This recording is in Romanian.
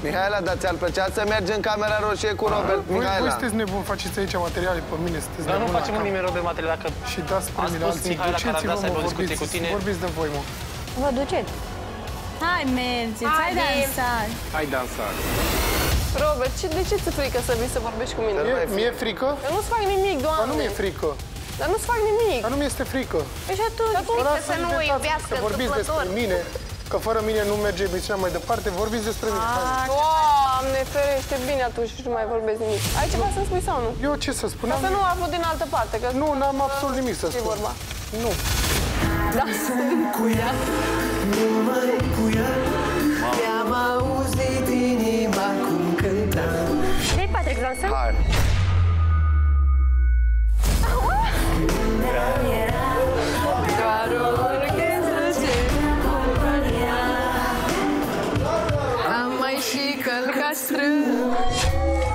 Mihaela, dar ți-ar plăcea să mergi în Camera Roșie cu Robert, Mihaela? Voi sunteți nebuni, faceți aici materiale pe mine, sunteți Dar nu nebuni facem la cap. nimic rău de materiale dacă... Și dați premiile alții. Mihaela că ar vrea să aibă o discuție cu tine. Vorbiți de voi, mă. Vă duceți. Hai, mergeți, hai dansari. Hai dansari. Robert, de ce ți-e frică să vii să vorbești cu mine? Mi-e frică? Dar nu-ți fac nimic, Doamne. Dar nu mi-e frică. Dar nu-ți fac nimic. Dar nu mi-este frică. Păi și atunci? Să nu o iubească Că vorbiți despre mine, că fără mine nu merge emisiunea mai departe, vorbiți despre mine. Doamne, ferește, bine atunci și nu mai vorbesc nimic. Ai ceva să spui sau nu? Eu ce să spun? Ca să nu aflu din altă parte. Că nu, n-am absolut nimic să spun. vorba. Nu. Da. Cu ea, numai cu ea, mi-am auzit inima cum cânta. Vrei, Patrick, dansăm? Hai. Doar o orchestră ce compania. Am mai și călcat strâmb.